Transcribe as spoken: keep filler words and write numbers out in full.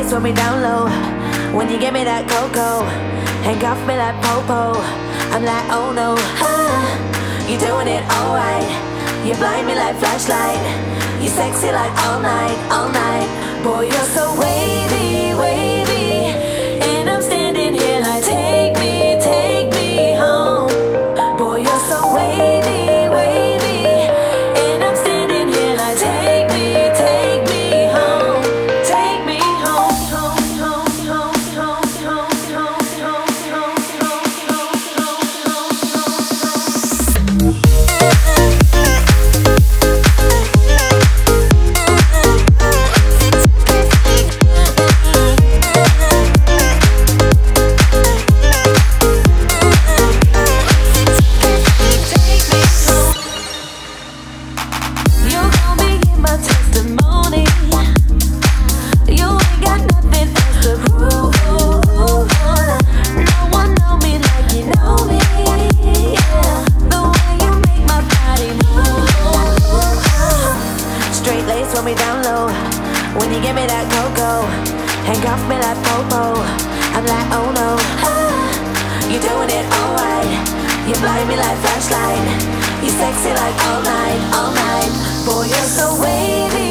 lace when we down low. When you give me that cocoa, handcuff me like popo. I'm like, oh no, ah, you doing it alright. You blind me like flashlight. You sexy like all night, all night. Boy, you're so wavy, wavy. And I'm standing here like, take me, take me home. Boy, you're so wavy, wavy. And I'm standing here like, take me, take me home. Take me home, home, home, home, home, home, home, home, home, home, home, home, home. When we down low, when you give me that cocoa, handcuff me like popo. I'm like, oh no, ah, you doing it alright. You blind me like flashlight. You sexy like all night, all night. Boy, you're so wavy.